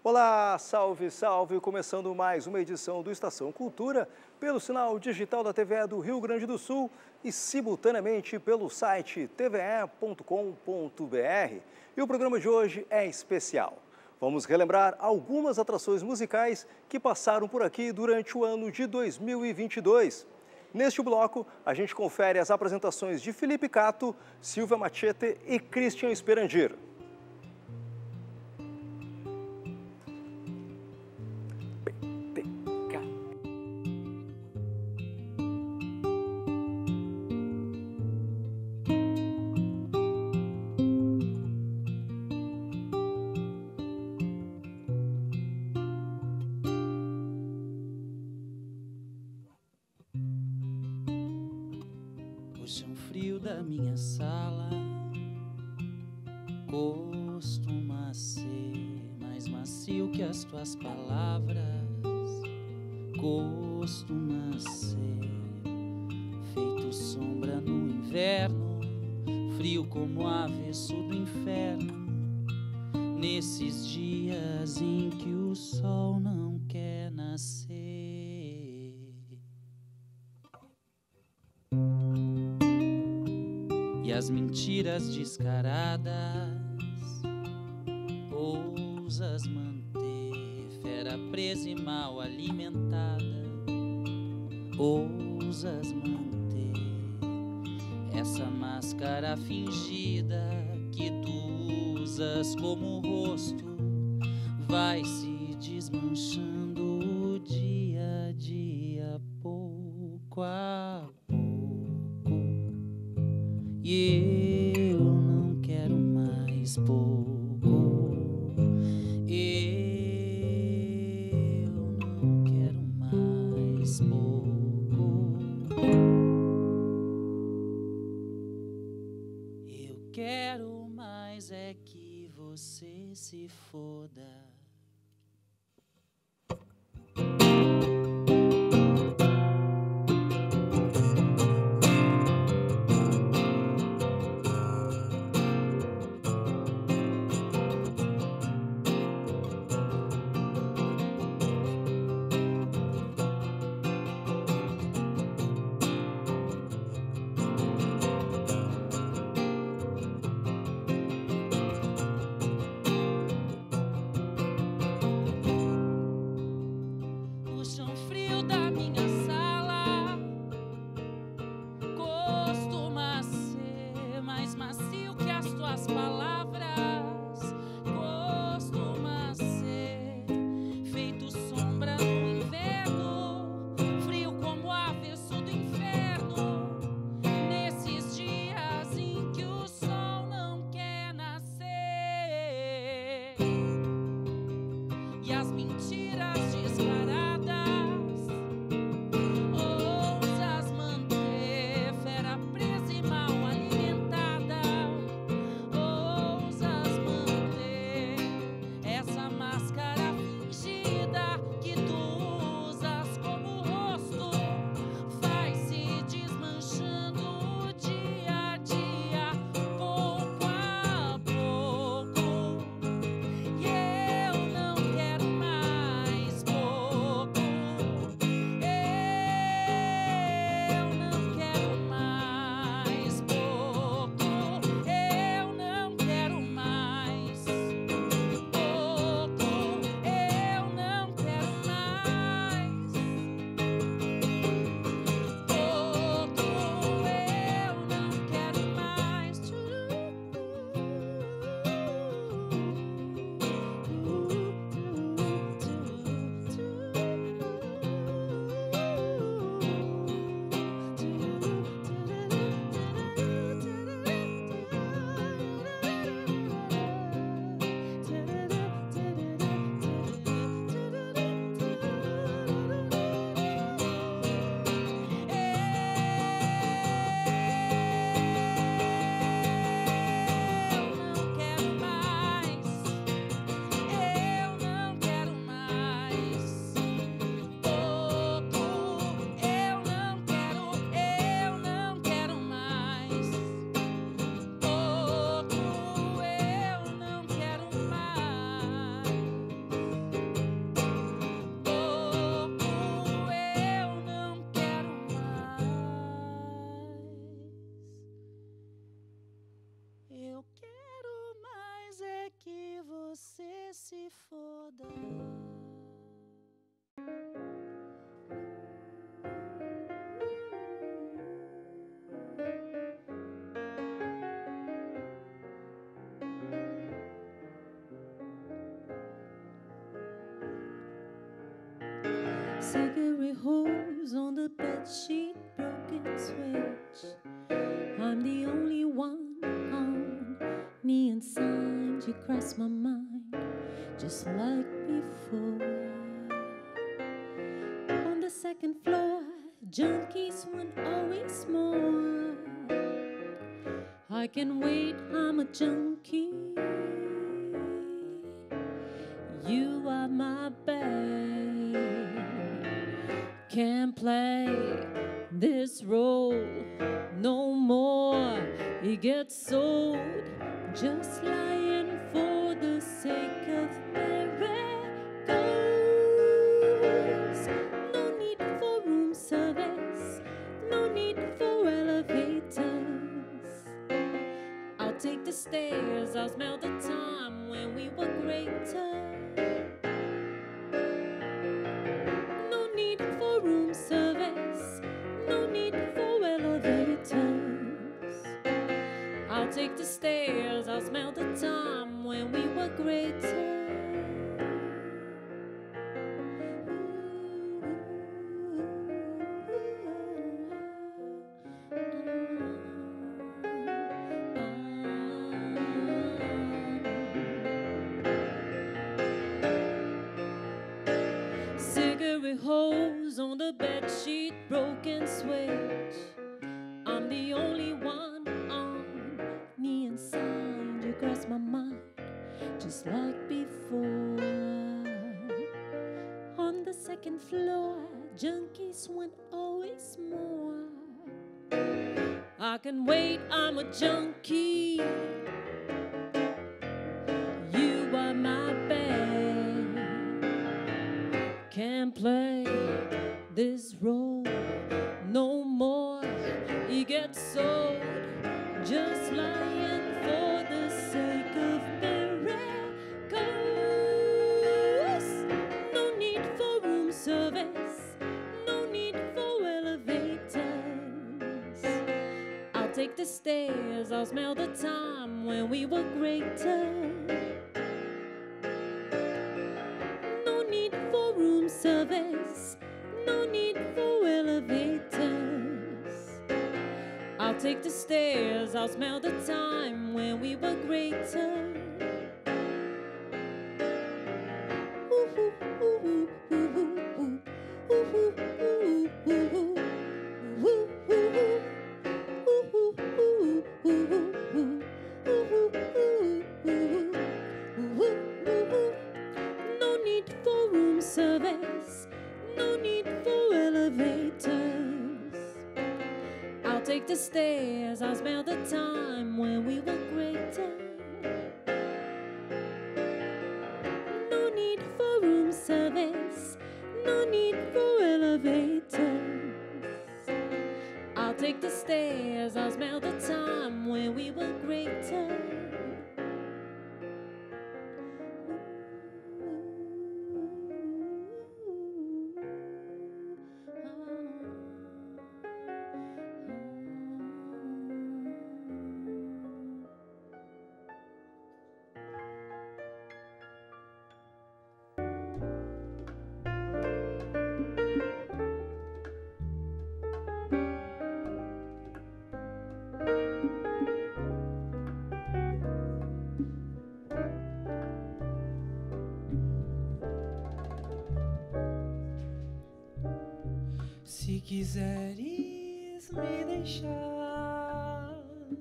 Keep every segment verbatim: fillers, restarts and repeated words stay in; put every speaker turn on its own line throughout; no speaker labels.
Olá, salve, salve! Começando mais uma edição do Estação Cultura, pelo sinal digital da T V E do Rio Grande do Sul e simultaneamente pelo site t v e ponto com ponto b r. E o programa de hoje é especial. Vamos relembrar algumas atrações musicais que passaram por aqui durante o ano de dois mil e vinte e dois. Neste bloco, a gente confere as apresentações de Felipe Cato, Silvia Machete e Christian Esperandir.
O chão frio da minha sala costuma ser mais macio que as tuas palavras. Costuma ser feito sombra no inverno, frio como o avesso do inferno, nesses dias em que o sol não quer nascer. E as mentiras descaradas ousas manter, fera presa e mal alimentada, ousas manter essa máscara fingida que tu usas como rosto, vai se desmanchando dia a dia, pouco a pouco. E eu não quero mais pouco, eu não quero mais pouco, eu quero mais é que você se foda. holes on the bedsheet, broken switch. I'm the only one on neon signs. You cross my mind just like before. On the second floor, junkies want always more. I can wait, I'm a junkie. You are my babe. Can't play this role no more. It gets sold, just lying for the sake of miracles. No need for room service, no need for elevators. I'll take the stairs, I'll smell the time when we were greater. No need for room service, no need for elevators. I'll take the stairs, I'll smell the time when we were greater. Cigarette holes on the bedsheet, broken switch. I'm the only one on neon sign. You cross my mind just like before. On the second floor, junkies want always more. I can wait, I'm a junkie. You are my babe. Can't play this role no more. It gets sold, just lying for the sake of miracles. No need for room service, no need for elevators. I'll take the stairs, I'll smell the time when we were greater. No need for room service, no need for elevators. I'll take the stairs, I'll smell the time when we were greater. No need for room service, no need for elevators. I'll take the stairs, I'll smell the time when we were greater. No need for room service, no need for elevators. I'll take the stairs, I'll smell the time when we were greater.
Se quiseres me deixar,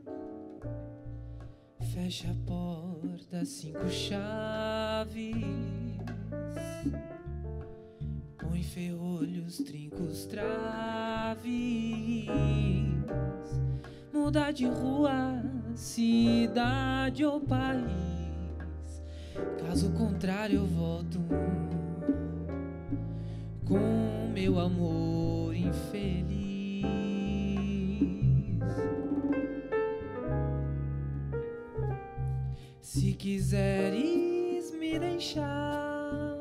fecha a porta, cinco chaves, põe ferrolhos, trincos, traves, mudar de rua, cidade ou país, caso contrário eu volto com meu amor infeliz. Se quiseres me deixar,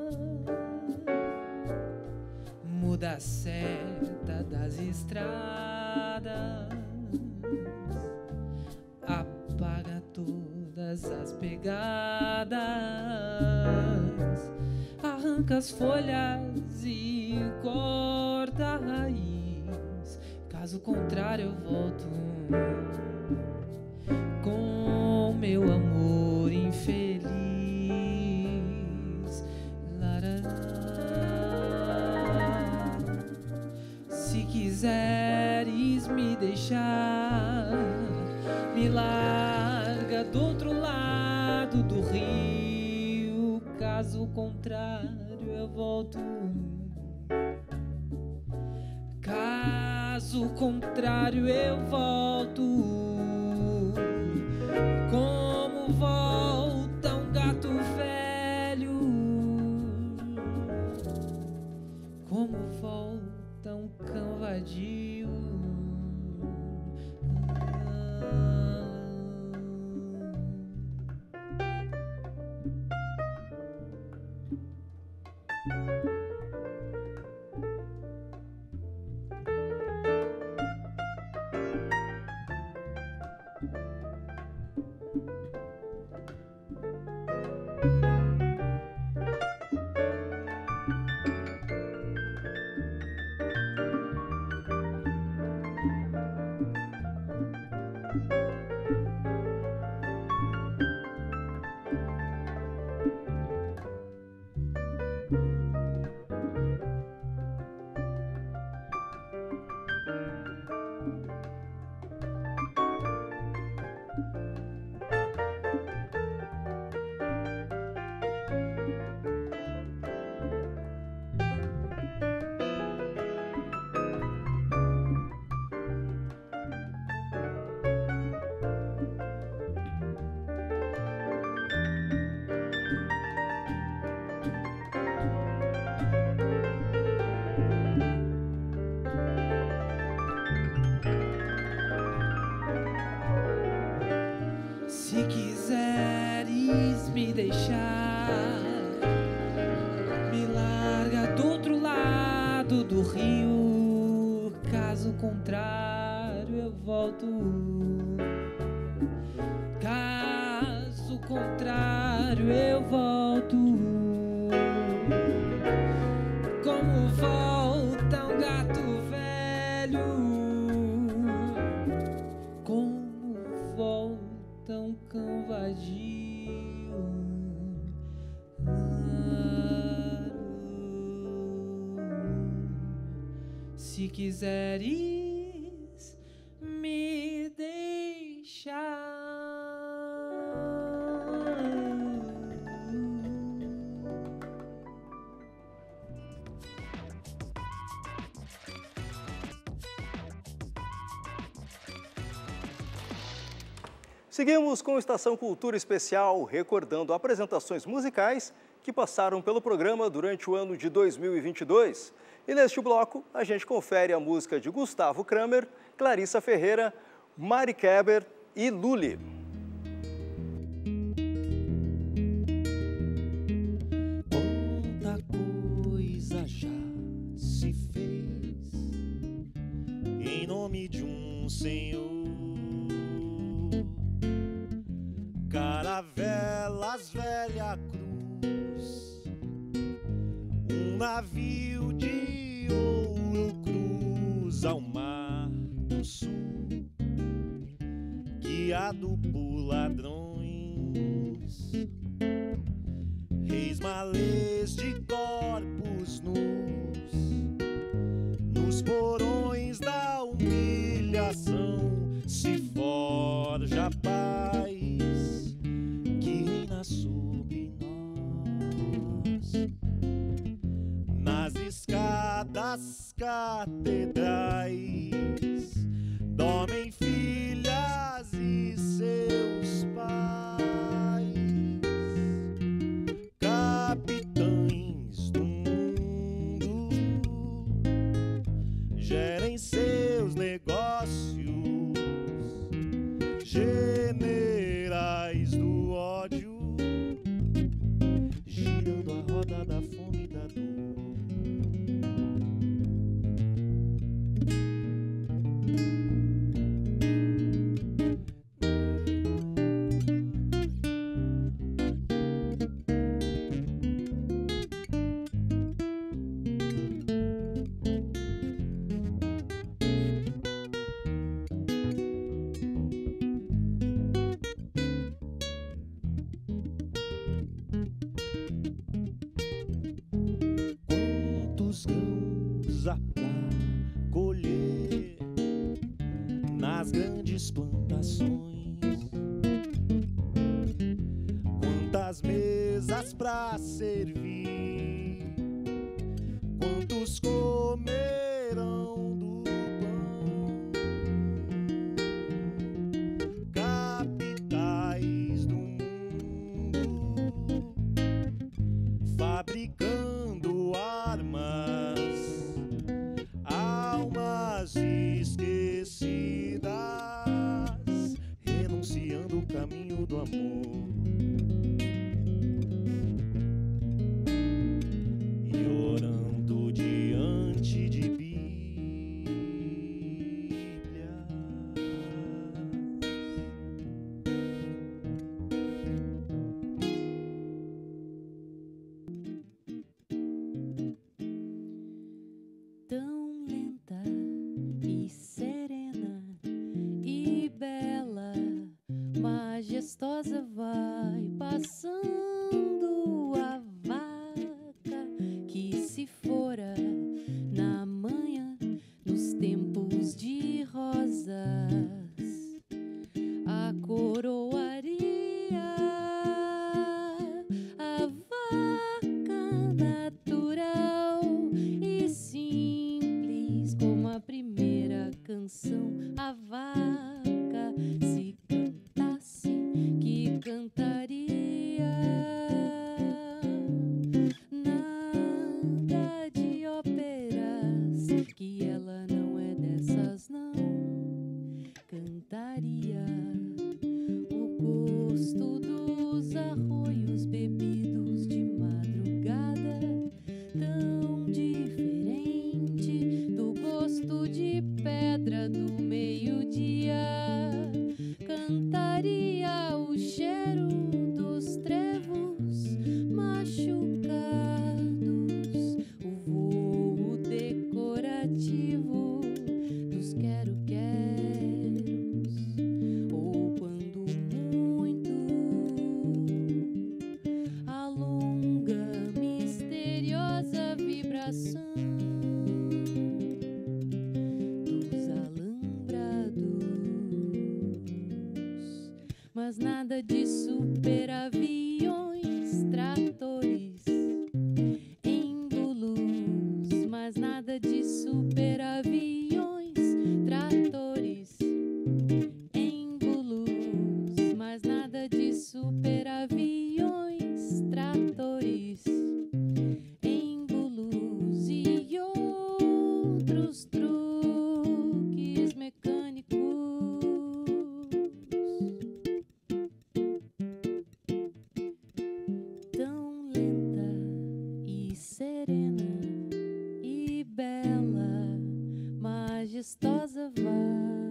muda a seta das estradas, apaga todas as pegadas, arranca arranca as folhas e corta a raiz. Caso contrário, eu volto com meu amor infeliz. Larará. Se quiseres me deixar, me larga do outro lado do rio. Caso contrário, eu volto. Caso contrário, eu volto. Como volta um gato velho, como volta um cão vadio. Se quiseres me deixar, me larga do outro lado do rio. Caso contrário, eu volto. Caso contrário, eu volto. Como volta um gato velho, como volta um cão vadio. Se quiseres me deixar.
Seguimos com Estação Cultura Especial, recordando apresentações musicais que passaram pelo programa durante o ano de dois mil e vinte e dois. E neste bloco, a gente confere a música de Gustavo Kramer, Clarissa Ferreira, Mari Keber e Lully.
Quanta coisa já se fez em nome de um senhor. Caravelas, velha cruz, um navio de ouro cruza o mar do sul, guiado por ladrões, reis malês de corpos nus, nos porões da humilhação se forja a paz que reina sobre nós. Nas escadas catedrais dormem filhas e seus pais, capitães do mundo, gerem seus negócios, generais do ódio, girando a roda da fome e da dor. nas grandes plantações. Quantas mesas pra servir, quantos comerão do pão? Capitais do mundo, fabricando armas, almas esquecidas, renunciando o caminho do amor.
Majestosa vai passando a vaca que se fora na manhã nos tempos de rosas. A coroaria, a vaca natural e simples como a primeira canção. A vaca se que cantaria, nada de óperas, que ela não é dessas não. Cantaria o gosto dos arroios bebidos de madrugada, tão diferente do gosto de pedra do meio-dia. Cantaria o cheiro dos trevos machucados, o voo decorativo dos quero-queros, ou quando muito a longa, misteriosa vibração dos alambrados. Mas nada de superaviões, tratores, êmbolos. Mas nada de superaviões, tratores, êmbolos. Mas nada de superaviões, tratores, êmbolos e outros truques mecânicos. Majestosa vai.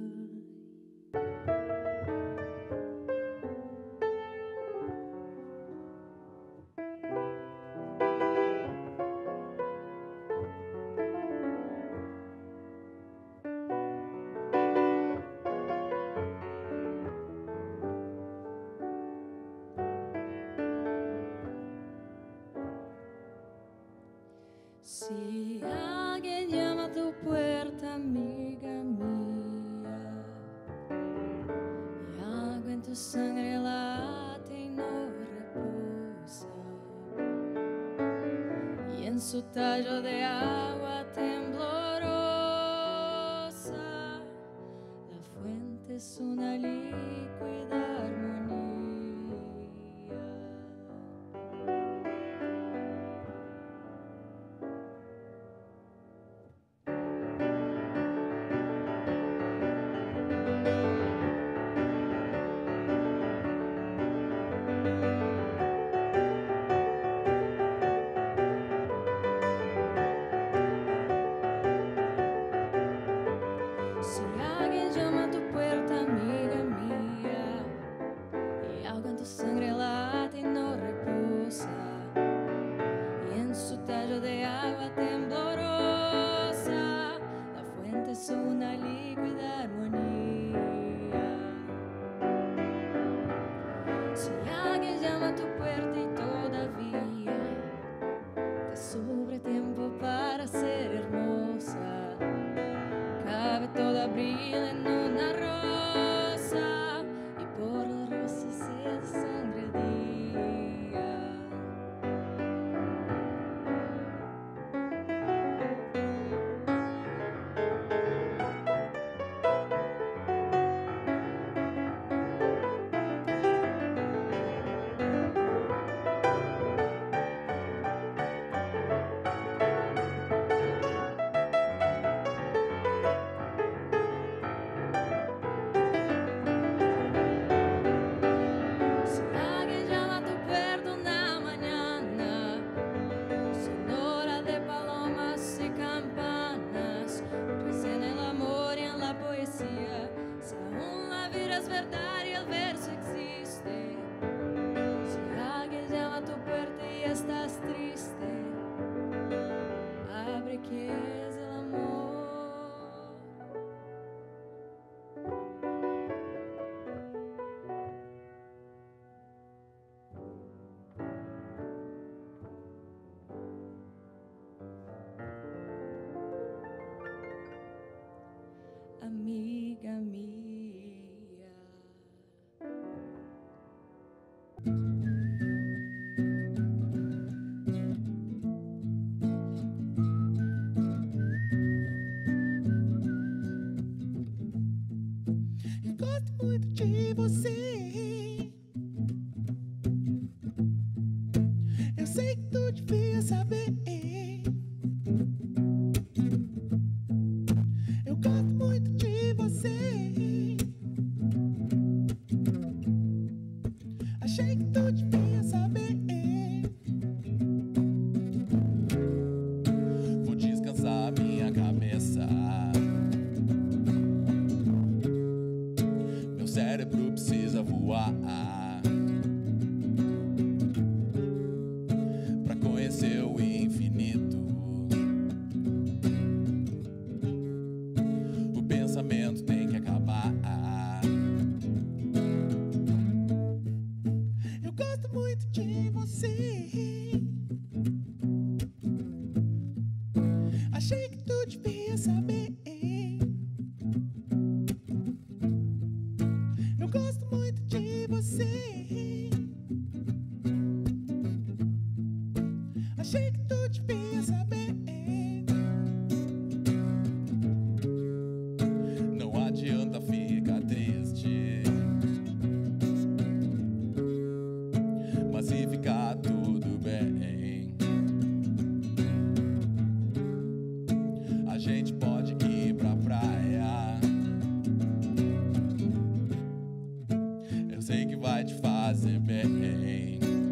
Si alguien llama a tu puerta, amiga mía, y algo en tu sangre late y no reposa, y en su tallo de agua temblorosa la fuente es una líquida armonía. Si alguien llama a tu puerta, amiga mía, y algo en tu sangre late y no reposa, y en su tallo de agua temblorosa la fuente es una líquida armonía. Si alguien llama a tu puerta y todavía te sobra tiempo para ser hermosa, cabe toda abril en una rosa y por la rosa se sangradía. Verdad y el verso existe. Si alguien llama a tu puerta y estás triste, abre que es el amor. Amiga mía.
Eu gosto muito de você. Eu sei que tu devia saber. Eu gosto muito de você. Achei que tu devia saber. Vou descansar minha cabeça. Meu cérebro precisa voar pra conhecer o infinito. O pensamento tem que acabar. Eu gosto muito de você. Achei que tu devia saber. Eu gosto muito de você. Achei que tu devia saber. Não adianta ficar triste, mas se ficar tudo bem, a gente pode ir pra praia. Eu sei que vai te fazer bem.